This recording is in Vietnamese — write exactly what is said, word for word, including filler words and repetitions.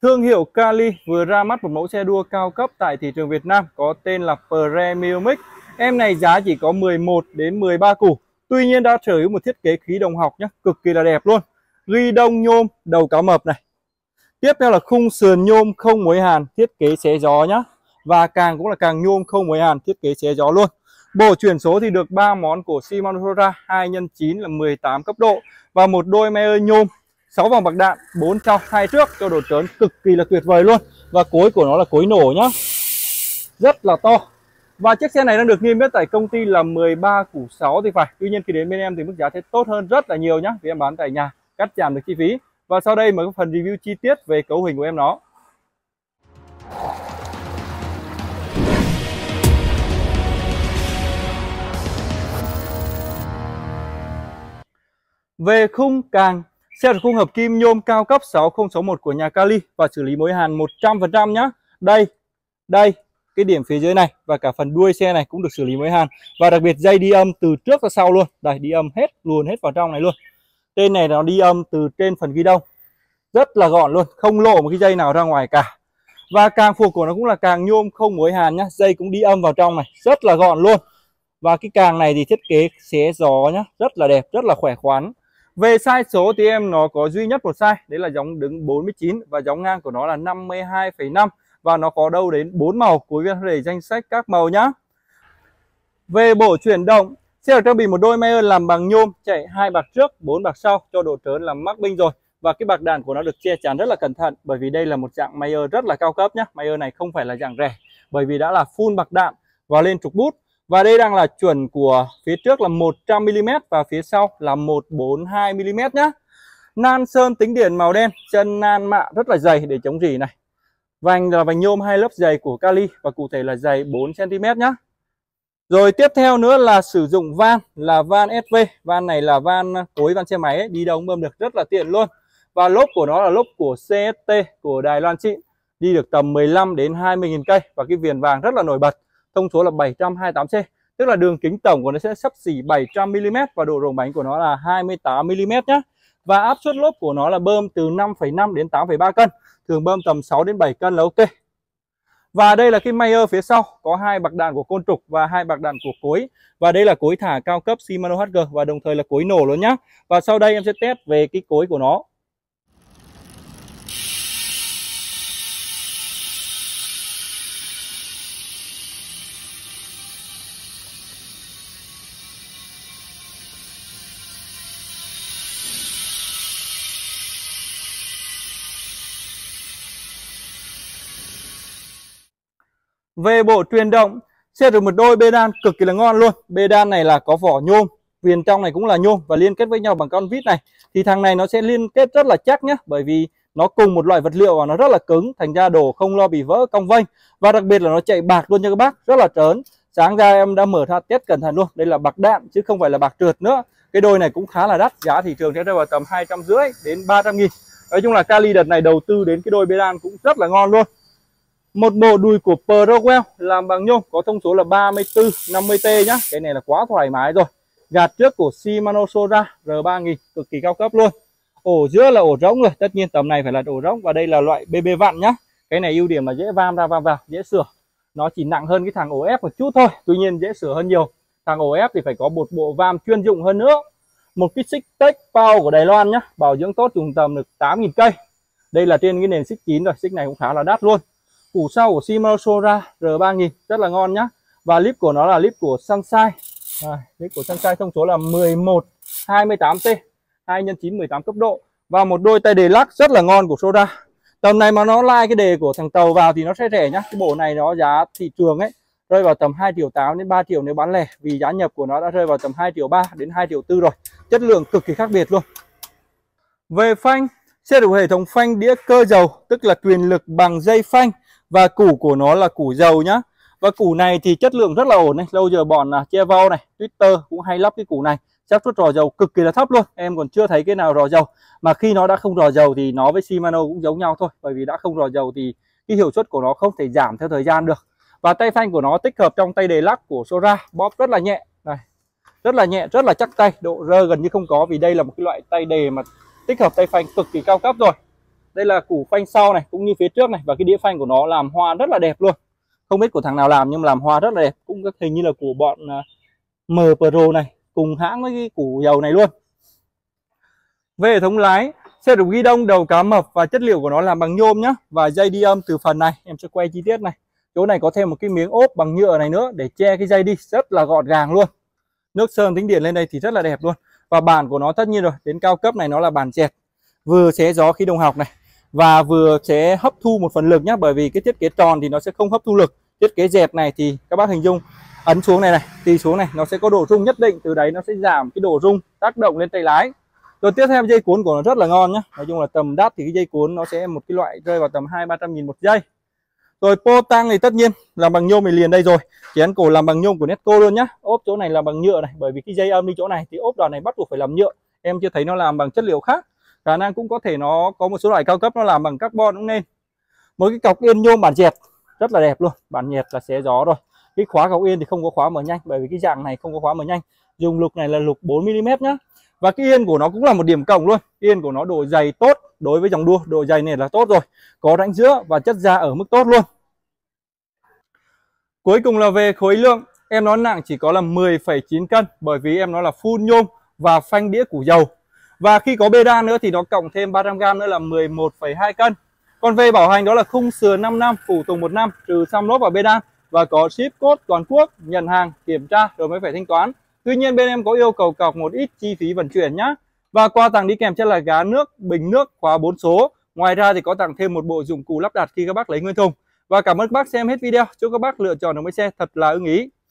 Thương hiệu Kali vừa ra mắt một mẫu xe đua cao cấp tại thị trường Việt Nam có tên là Premium Mix. Em này giá chỉ có mười một đến mười ba củ. Tuy nhiên đã sở hữu một thiết kế khí đồng học nhé, cực kỳ là đẹp luôn. Ghi đông nhôm đầu cá mập này. Tiếp theo là khung sườn nhôm không mối hàn, thiết kế xé gió nhá. Và càng cũng là càng nhôm không mối hàn, thiết kế xé gió luôn. Bộ chuyển số thì được ba món của Shimano Sora, hai nhân chín là mười tám cấp độ và một đôi Meyer nhôm, sáu vòng bạc đạn, bốn trong hai trước cho độ trớn cực kỳ là tuyệt vời luôn. Và cối của nó là cối nổ nhá, rất là to. Và chiếc xe này đang được niêm yết tại công ty là mười ba củ sáu thì phải. Tuy nhiên khi đến bên em thì mức giá sẽ tốt hơn rất là nhiều nhá, vì em bán tại nhà, cắt giảm được chi phí. Và sau đây mời phần review chi tiết về cấu hình của em nó. Về khung càng, xe được khung hợp kim nhôm cao cấp sáu không sáu một của nhà Kali và xử lý mối hàn một trăm phần trăm nhá. Đây, đây, cái điểm phía dưới này và cả phần đuôi xe này cũng được xử lý mối hàn. Và đặc biệt dây đi âm từ trước ra sau luôn. Đây, đi âm hết, luồn hết vào trong này luôn. Trên này nó đi âm từ trên phần ghi đông. Rất là gọn luôn, không lộ một cái dây nào ra ngoài cả. Và càng phục của nó cũng là càng nhôm không mối hàn nhá. Dây cũng đi âm vào trong này, rất là gọn luôn. Và cái càng này thì thiết kế xé gió nhá, rất là đẹp, rất là khỏe khoắn. Về size số thì em nó có duy nhất một size, đấy là gióng đứng bốn mươi chín và gióng ngang của nó là năm mươi hai phẩy năm và nó có đâu đến bốn màu, cuối video để danh sách các màu nhá. Về bộ chuyển động, xe được trang bị một đôi Meyer làm bằng nhôm, chạy hai bạc trước, bốn bạc sau cho độ trớn làm mắc binh rồi. Và cái bạc đạn của nó được che chắn rất là cẩn thận bởi vì đây là một dạng Meyer rất là cao cấp nhá. Meyer này không phải là dạng rẻ bởi vì đã là full bạc đạn và lên trục bút. Và đây đang là chuẩn của phía trước là một trăm mi li mét và phía sau là một trăm bốn mươi hai mi li mét nhá. Nan sơn tính điện màu đen, chân nan mạ rất là dày để chống rỉ này. Vành là vành nhôm hai lớp dày của Kali và cụ thể là dày bốn xăng ti mét nhá. Rồi tiếp theo nữa là sử dụng van là van ét vê. Van này là van cối van xe máy ấy, đi đâu cũng bơm được rất là tiện luôn. Và lốp của nó là lốp của xê ét tê của Đài Loan xịn, đi được tầm mười lăm đến hai mươi nghìn cây và cái viền vàng rất là nổi bật. Thông số là bảy trăm hai mươi tám xê, tức là đường kính tổng của nó sẽ xấp xỉ bảy trăm mi li mét và độ rộng bánh của nó là hai mươi tám mi li mét nhé. Và áp suất lốp của nó là bơm từ năm phẩy năm đến tám phẩy ba cân, thường bơm tầm sáu đến bảy cân là ok. Và đây là cái Meyer phía sau, có hai bạc đạn của côn trục và hai bạc đạn của cối. Và đây là cối thả cao cấp Shimano hát giê và đồng thời là cối nổ luôn nhá. Và sau đây em sẽ test về cái cối của nó. Về bộ truyền động, xe được một đôi bê đan cực kỳ là ngon luôn. Bê đan này là có vỏ nhôm, viền trong này cũng là nhôm và liên kết với nhau bằng con vít này. Thì thằng này nó sẽ liên kết rất là chắc nhé, bởi vì nó cùng một loại vật liệu và nó rất là cứng, thành ra đổ không lo bị vỡ cong vênh. Và đặc biệt là nó chạy bạc luôn nha các bác, rất là trớn. Sáng ra em đã mở ra test cẩn thận luôn, đây là bạc đạn chứ không phải là bạc trượt nữa. Cái đôi này cũng khá là đắt, giá thị trường sẽ rơi vào tầm hai trăm rưỡi đến ba trăm nghìn. Nói chung là Kali đợt này đầu tư đến cái đôi bê đan cũng rất là ngon luôn. Một bộ đùi của Prowell làm bằng nhôm, có thông số là ba mươi tư năm mươi T nhá. Cái này là quá thoải mái rồi. Gạt trước của Shimano Sora R ba nghìn, cực kỳ cao cấp luôn. Ổ giữa là ổ rỗng rồi, tất nhiên tầm này phải là ổ rỗng. Và đây là loại bê bê vặn nhá. Cái này ưu điểm là dễ vam ra vam vào, dễ sửa. Nó chỉ nặng hơn cái thằng ổ ép một chút thôi, tuy nhiên dễ sửa hơn nhiều. Thằng ổ ép thì phải có một bộ vam chuyên dụng hơn nữa. Một cái xích tech Power của Đài Loan nhá, bảo dưỡng tốt dùng tầm được tám nghìn cây. Đây là trên cái nền xích chín rồi, xích này cũng khá là đắt luôn. Củ sau của Shimano Sora R ba nghìn rất là ngon nhá. Và lip của nó là lip của Sunshine. À, lip của Sunshine thông số là mười một hai mươi tám T, hai nhân chín mười tám cấp độ. Và một đôi tay đề lắc rất là ngon của Sora. Tầm này mà nó like cái đề của thằng tàu vào thì nó sẽ rẻ nhá. Cái bộ này nó giá thị trường ấy rơi vào tầm hai triệu tám đến ba triệu nếu bán lẻ, vì giá nhập của nó đã rơi vào tầm hai triệu ba đến hai triệu tư rồi. Chất lượng cực kỳ khác biệt luôn. Về phanh, xe được hệ thống phanh đĩa cơ dầu, tức là truyền lực bằng dây phanh. Và củ của nó là củ dầu nhá. Và củ này thì chất lượng rất là ổn này. Lâu giờ bọn là Chevrolet này, Twitter cũng hay lắp cái củ này. Xác suất rò dầu cực kỳ là thấp luôn. Em còn chưa thấy cái nào rò dầu. Mà khi nó đã không rò dầu thì nó với Shimano cũng giống nhau thôi. Bởi vì đã không rò dầu thì cái hiệu suất của nó không thể giảm theo thời gian được. Và tay phanh của nó tích hợp trong tay đề lắc của Sora, bóp rất là nhẹ này. Rất là nhẹ, rất là chắc tay, độ rơ gần như không có vì đây là một cái loại tay đề mà tích hợp tay phanh cực kỳ cao cấp rồi. Đây là củ phanh sau này cũng như phía trước này, và cái đĩa phanh của nó làm hoa rất là đẹp luôn. Không biết của thằng nào làm nhưng mà làm hoa rất là đẹp, cũng hình như là của bọn M Pro này, cùng hãng với cái củ dầu này luôn. Về hệ thống lái, xe được ghi đông đầu cá mập và chất liệu của nó làm bằng nhôm nhá, và dây đi âm từ phần này em sẽ quay chi tiết này. Chỗ này có thêm một cái miếng ốp bằng nhựa này nữa để che cái dây đi, rất là gọn gàng luôn. Nước sơn tính điện lên đây thì rất là đẹp luôn. Và bản của nó tất nhiên rồi, đến cao cấp này nó là bản dẹt, vừa xé gió khi đồng học này và vừa sẽ hấp thu một phần lực nhá, bởi vì cái thiết kế tròn thì nó sẽ không hấp thu lực. Thiết kế dẹt này thì các bác hình dung ấn xuống này này, tì xuống này, nó sẽ có độ rung nhất định, từ đấy nó sẽ giảm cái độ rung tác động lên tay lái. Rồi tiếp theo dây cuốn của nó rất là ngon nhá. Nói chung là tầm đắt thì cái dây cuốn nó sẽ một cái loại rơi vào tầm hai ba trăm nghìn một dây. Rồi pô tăng thì tất nhiên làm bằng nhôm thì liền đây rồi. Chén cổ làm bằng nhôm của Netco luôn nhá. Ốp chỗ này làm bằng nhựa này, bởi vì cái dây âm đi chỗ này thì ốp đoàn này bắt buộc phải làm nhựa. Em chưa thấy nó làm bằng chất liệu khác. Khả năng cũng có thể nó có một số loại cao cấp nó làm bằng carbon cũng nên. Một cái cọc yên nhôm bản dẹt rất là đẹp luôn. Bản dẹt là xé gió rồi. Cái khóa cọc yên thì không có khóa mở nhanh, bởi vì cái dạng này không có khóa mở nhanh. Dùng lục này là lục bốn mi li mét nhá. Và cái yên của nó cũng là một điểm cộng luôn. Yên của nó độ dày tốt, đối với dòng đua độ dày này là tốt rồi, có rãnh giữa và chất da ở mức tốt luôn. Cuối cùng là về khối lượng, em nó nặng chỉ có là mười phẩy chín cân, bởi vì em nó là full nhôm và phanh đĩa củ dầu. Và khi có bê đan nữa thì nó cộng thêm ba trăm gam nữa là mười một phẩy hai cân. Còn về bảo hành đó là khung sườn năm năm, phụ tùng một năm, trừ xăm lốp và bê đan, và có ship code toàn quốc, nhận hàng, kiểm tra rồi mới phải thanh toán. Tuy nhiên bên em có yêu cầu cọc một ít chi phí vận chuyển nhá. Và quà tặng đi kèm cho là gá nước, bình nước, khóa bốn số. Ngoài ra thì có tặng thêm một bộ dụng cụ lắp đặt khi các bác lấy nguyên thùng. Và cảm ơn các bác xem hết video. Chúc các bác lựa chọn được máy xe thật là ưng ý.